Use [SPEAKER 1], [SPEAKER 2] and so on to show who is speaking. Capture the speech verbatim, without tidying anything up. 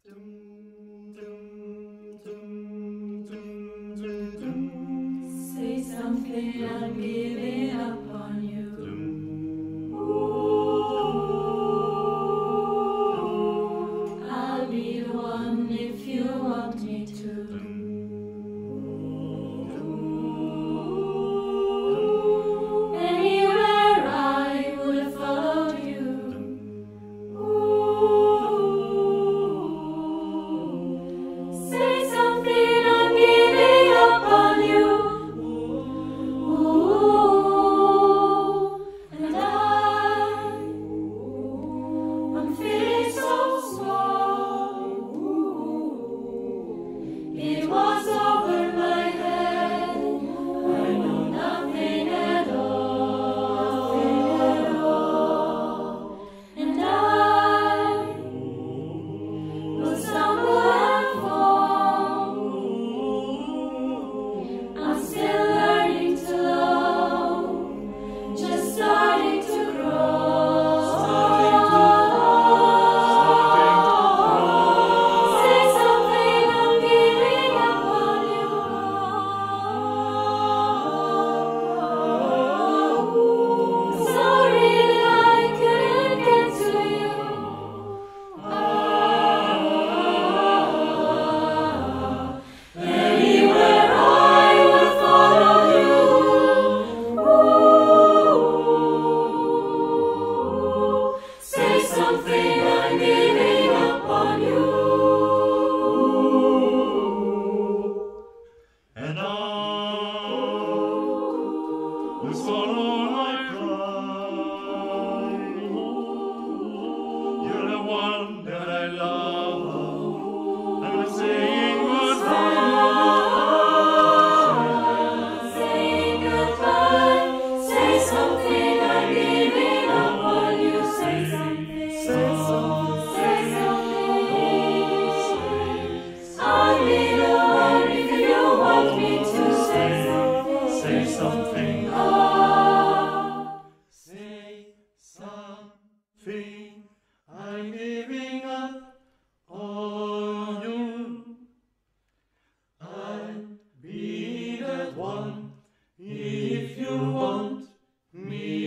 [SPEAKER 1] Say something, I'm giving up on you. I'll be the one if you want me to. Anywhere I would have followed you. Say something, I'm giving up on you. And I, I'm feeling so small. It was over my head. I know nothing at all. And I will stumble and fall. I'm still learning to love, just starting to grow. Say something, I'm giving up on you. Sorry that I couldn't get to you. Anywhere I will follow you. Say something, I'm giving up on you.
[SPEAKER 2] And I will swallow my pride. You're the one that I love, and I'm saying goodbye.
[SPEAKER 1] Saying goodbye. Say something, I'm giving up on you. Say something. Say something. Say something. I'll be the one if you want me to. Say something.
[SPEAKER 2] Say something.
[SPEAKER 1] Ah.
[SPEAKER 2] Say something. I'm giving up on you. I'll be that one if you want me